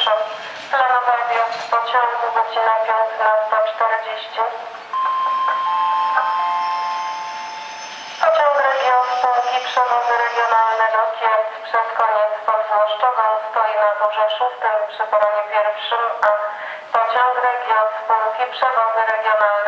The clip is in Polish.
proszę. Planowy odjazd pociągu godzina 15:40. Pociąg Regio spółki Przewozy Regionalne do Kielc przez koniec pod Złoszczową stoi na torze 6 przy peronie 1, a pociąg Regio spółki Przewozy Regionalne